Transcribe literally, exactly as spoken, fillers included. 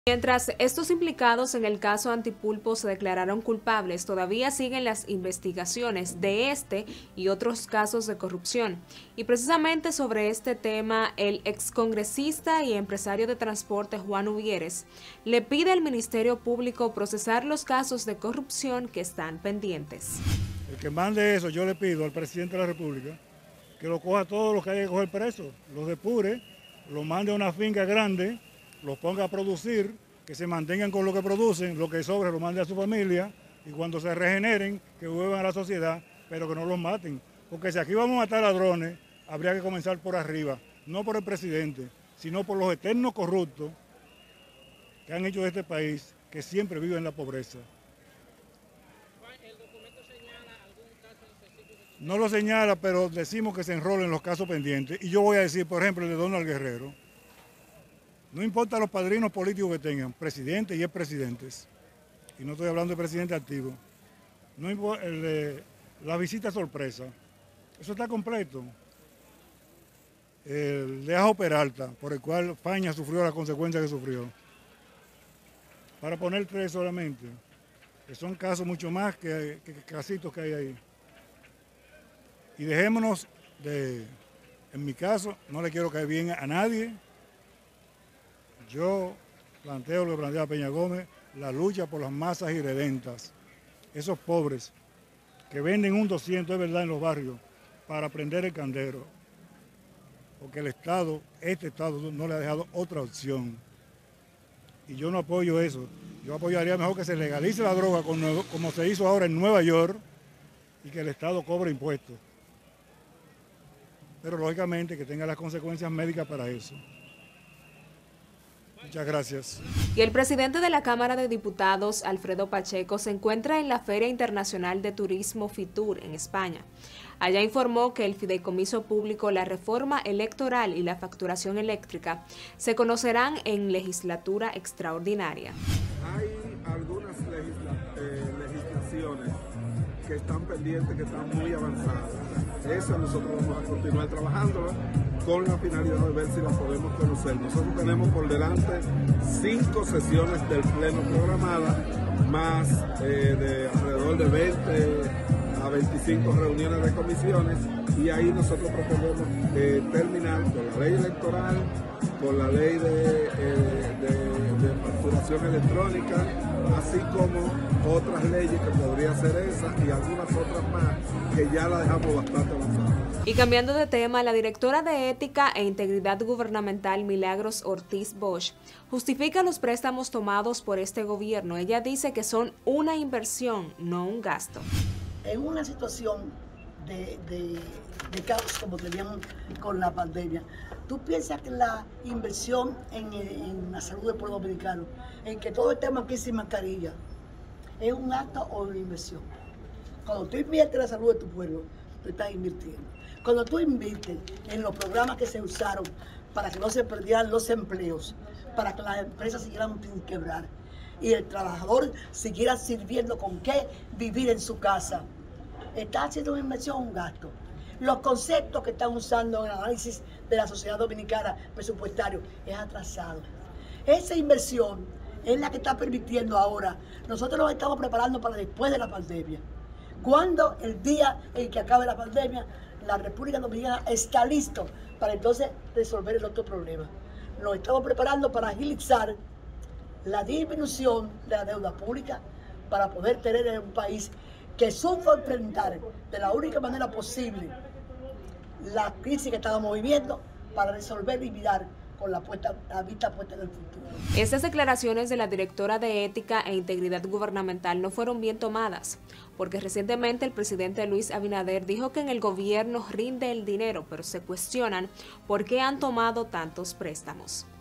Mientras estos implicados en el caso Antipulpo se declararon culpables, todavía siguen las investigaciones de este y otros casos de corrupción. Y precisamente sobre este tema, el excongresista y empresario de transporte Juan Uvieres le pide al Ministerio Público procesar los casos de corrupción que están pendientes. El que mande eso, yo le pido al presidente de la República que lo coja todos los que hay que coger presos, los depure, los mande a una finca grande, los ponga a producir, que se mantengan con lo que producen, lo que sobre lo mande a su familia y cuando se regeneren, que vuelvan a la sociedad, pero que no los maten. Porque si aquí vamos a matar ladrones, habría que comenzar por arriba, no por el presidente, sino por los eternos corruptos que han hecho de este país, que siempre viven en la pobreza. ¿El documento señala algún caso específico? No lo señala, pero decimos que se enrolen los casos pendientes. Y yo voy a decir, por ejemplo, el de Donald Guerrero. No importa los padrinos políticos que tengan, presidentes y expresidentes, y no estoy hablando de presidente activo, no importa, el de la visita sorpresa, eso está completo. El de Ajo Peralta, por el cual Faña sufrió las consecuencias que sufrió. Para poner tres solamente, que son casos mucho más que, que, que casitos que hay ahí. Y dejémonos de, en mi caso, no le quiero caer bien a nadie. Yo planteo lo que plantea Peña Gómez, la lucha por las masas irredentas, esos pobres que venden un doscientos, es verdad, en los barrios, para prender el candero, porque el Estado, este Estado no le ha dejado otra opción. Y yo no apoyo eso. Yo apoyaría mejor que se legalice la droga como se hizo ahora en Nueva York y que el Estado cobre impuestos. Pero lógicamente que tenga las consecuencias médicas para eso. Muchas gracias. Y el presidente de la Cámara de Diputados, Alfredo Pacheco, se encuentra en la Feria Internacional de Turismo FITUR en España. Allá informó que el fideicomiso público, la reforma electoral y la facturación eléctrica se conocerán en legislatura extraordinaria. Hay algunas legisla eh, legislaciones que están pendientes, que están muy avanzadas. Eso nosotros vamos a continuar trabajándola con la finalidad de ver si la podemos conocer. Nosotros tenemos por delante cinco sesiones del Pleno programadas, más eh, de alrededor de veinte a veinticinco reuniones de comisiones, y ahí nosotros pretendemos eh, terminar con la ley electoral, con la ley de, eh, de, de facturación electrónica, así como otras leyes que podría ser esa y algunas otras más que ya la dejamos bastante avanzada. Y cambiando de tema, la directora de Ética e Integridad Gubernamental, Milagros Ortiz Bosch, justifica los préstamos tomados por este gobierno. Ella dice que son una inversión, no un gasto. En una situación de, de, de caos como teníamos con la pandemia, ¿tú piensas que la inversión en, en la salud del pueblo dominicano, en que todo estemos aquí sin mascarilla, es un gasto o una inversión? Cuando tú inviertes en la salud de tu pueblo, tú estás invirtiendo. Cuando tú inviertes en los programas que se usaron para que no se perdieran los empleos, para que las empresas siguieran sin quebrar y el trabajador siguiera sirviendo con qué vivir en su casa, está haciendo una inversión o un gasto. Los conceptos que están usando en el análisis de la sociedad dominicana presupuestario es atrasado. Esa inversión es la que está permitiendo ahora. Nosotros nos estamos preparando para después de la pandemia. Cuando el día en que acabe la pandemia, la República Dominicana está listo para entonces resolver el otro problema. Nos estamos preparando para agilizar la disminución de la deuda pública para poder tener en un país que supo enfrentar de la única manera posible la crisis que estábamos viviendo para resolver y mirar con la, puesta, la vista puesta en el futuro. Estas declaraciones de la directora de Ética e Integridad Gubernamental no fueron bien tomadas, porque recientemente el presidente Luis Abinader dijo que en el gobierno rinde el dinero, pero se cuestionan por qué han tomado tantos préstamos.